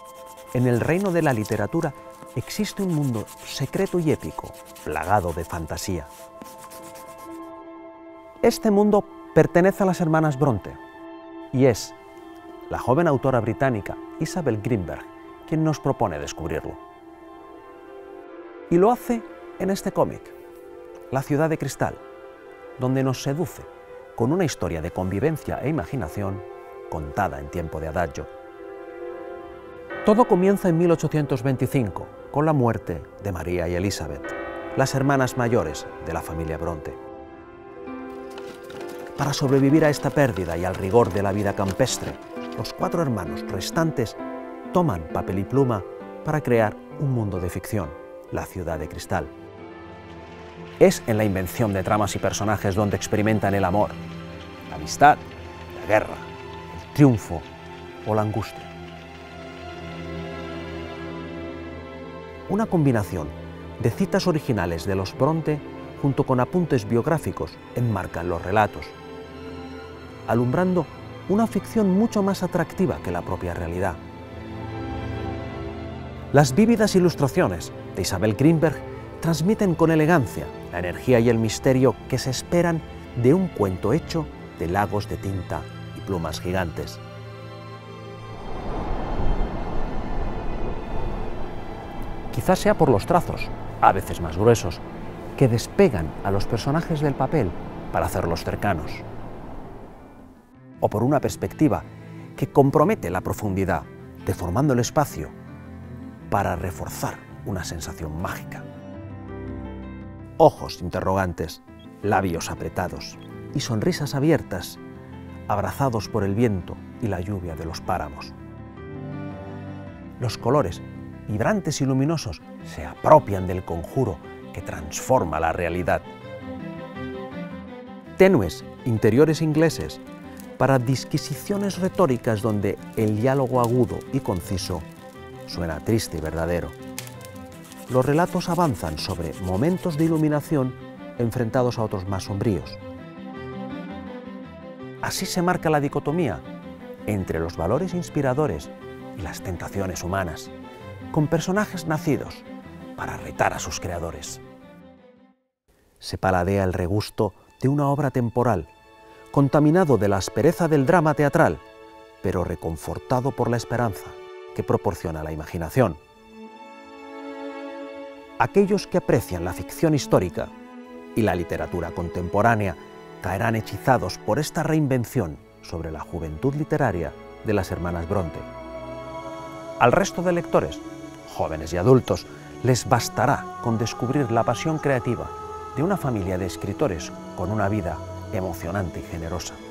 En el reino de la literatura existe un mundo secreto y épico, plagado de fantasía. Este mundo pertenece a las hermanas Bronte y es la joven autora británica Isabel Greenberg quien nos propone descubrirlo. Y lo hace en este cómic, La ciudad de cristal, donde nos seduce con una historia de convivencia e imaginación contada en tiempo de adagio. Todo comienza en 1825, con la muerte de María y Elizabeth, las hermanas mayores de la familia Bronte. Para sobrevivir a esta pérdida y al rigor de la vida campestre, los 4 hermanos restantes toman papel y pluma para crear un mundo de ficción, la ciudad de cristal. Es en la invención de tramas y personajes donde experimentan el amor, la amistad, la guerra, el triunfo o la angustia. Una combinación de citas originales de los Bronte junto con apuntes biográficos enmarcan los relatos, alumbrando una ficción mucho más atractiva que la propia realidad. Las vívidas ilustraciones de Isabel Greenberg transmiten con elegancia la energía y el misterio que se esperan de un cuento hecho de lagos de tinta y plumas gigantes. Quizás sea por los trazos, a veces más gruesos, que despegan a los personajes del papel para hacerlos cercanos. O por una perspectiva que compromete la profundidad, deformando el espacio para reforzar una sensación mágica. Ojos interrogantes, labios apretados y sonrisas abiertas, abrazados por el viento y la lluvia de los páramos. Los colores, vibrantes y luminosos, se apropian del conjuro que transforma la realidad. Tenues interiores ingleses para disquisiciones retóricas donde el diálogo agudo y conciso suena triste y verdadero. Los relatos avanzan sobre momentos de iluminación enfrentados a otros más sombríos. Así se marca la dicotomía entre los valores inspiradores y las tentaciones humanas, con personajes nacidos para retar a sus creadores. Se paladea el regusto de una obra temporal, contaminado de la aspereza del drama teatral, pero reconfortado por la esperanza que proporciona la imaginación. Aquellos que aprecian la ficción histórica y la literatura contemporánea caerán hechizados por esta reinvención sobre la juventud literaria de las hermanas Bronte. Al resto de lectores, jóvenes y adultos, les bastará con descubrir la pasión creativa de una familia de escritores con una vida emocionante y generosa.